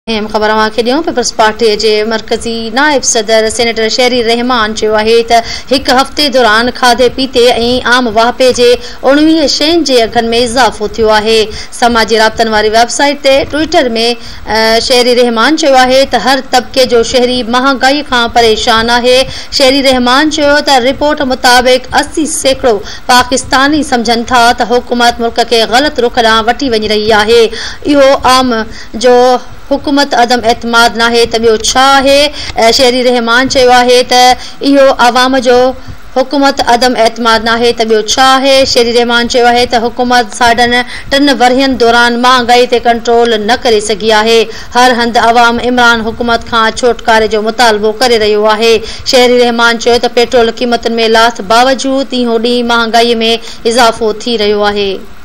अहम ख़बर ॾियूं। पीपल्स पार्टी के मरकज़ी नायब सदर सेनेटर शेरी रहमान है एक हफ़्ते दौरान खाधे पीते और आम वाहपे के 19 शयुनि के अघन में इजाफ़ो थो है। समाजी राबतन वाली वेबसाइट ते ट्विटर में शेरी रहमान है हर तबके जो शहरी महंगाई का परेशान है। शेरी रहमान रिपोर्ट मुताबिक 80% पाकिस्तानी समझन था हुकूमत मुल्क के गलत रुख ॾांहुं वठी वही रही है। इहो आम जो हुकूमत अदम एतमाद ना है तो छा है। शेरी रहमान है इहो आवाम जो हुकूमत अदम एतमाद ना है तो छा है। शेरी रहमान है तो हुकूमत साढ़न 3 वरहन दौरान महंगाई ते कंट्रोल न करे सकी है। हर हंध अवाम इमरान हुकूमत का छोटकारे जो मुतालबो करे रहियो है। शेरी रहमान तो पेट्रोल कीमतन में लाथ बावजूद ॾींहों ॾींहुं महंगाई में इजाफ़ो थी रहियो है।